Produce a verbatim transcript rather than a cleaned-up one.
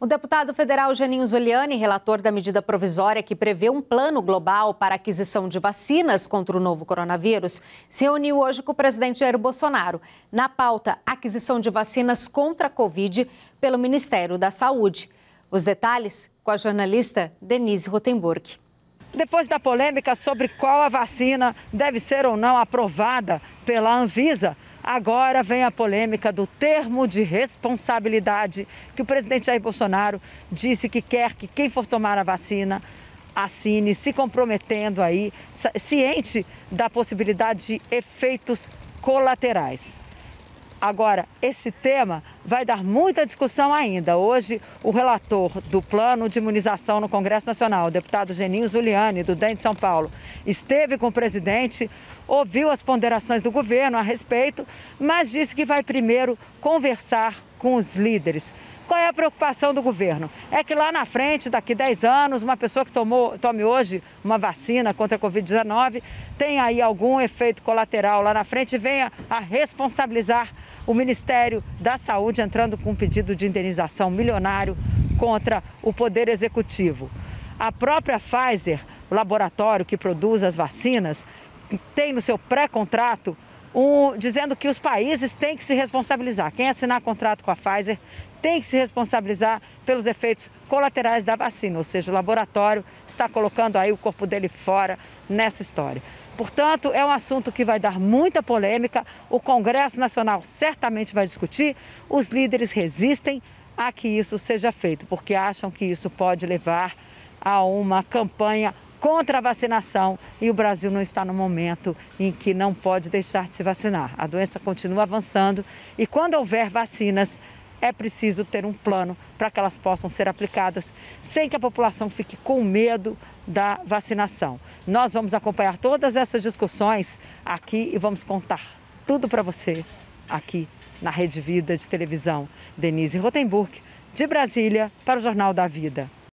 O deputado federal Geninho Zuliani, relator da medida provisória que prevê um plano global para a aquisição de vacinas contra o novo coronavírus, se reuniu hoje com o presidente Jair Bolsonaro. Na pauta, aquisição de vacinas contra a Covid pelo Ministério da Saúde. Os detalhes com a jornalista Denise Rotenburg. Depois da polêmica sobre qual a vacina deve ser ou não aprovada pela Anvisa, agora vem a polêmica do termo de responsabilidade que o presidente Jair Bolsonaro disse que quer que quem for tomar a vacina assine, se comprometendo aí, ciente da possibilidade de efeitos colaterais. Agora, esse tema vai dar muita discussão ainda. Hoje, o relator do plano de imunização no Congresso Nacional, o deputado Geninho Zuliani, do D E M de São Paulo, esteve com o presidente, ouviu as ponderações do governo a respeito, mas disse que vai primeiro conversar com os líderes. Qual é a preocupação do governo? É que lá na frente, daqui a dez anos, uma pessoa que tomou, tome hoje uma vacina contra a covid dezenove, tenha aí algum efeito colateral lá na frente e venha a responsabilizar o Ministério da Saúde, entrando com um pedido de indenização milionário contra o Poder Executivo. A própria Pfizer, o laboratório que produz as vacinas, tem no seu pré-contrato um, dizendo que os países têm que se responsabilizar. Quem assinar contrato com a Pfizer tem que se responsabilizar pelos efeitos colaterais da vacina, ou seja, o laboratório está colocando aí o corpo dele fora nessa história. Portanto, é um assunto que vai dar muita polêmica, o Congresso Nacional certamente vai discutir, os líderes resistem a que isso seja feito, porque acham que isso pode levar a uma campanha contra a vacinação e o Brasil não está no momento em que não pode deixar de se vacinar. A doença continua avançando e quando houver vacinas, é preciso ter um plano para que elas possam ser aplicadas sem que a população fique com medo da vacinação. Nós vamos acompanhar todas essas discussões aqui e vamos contar tudo para você aqui na Rede Vida de televisão. Denise Rotenburg, de Brasília, para o Jornal da Vida.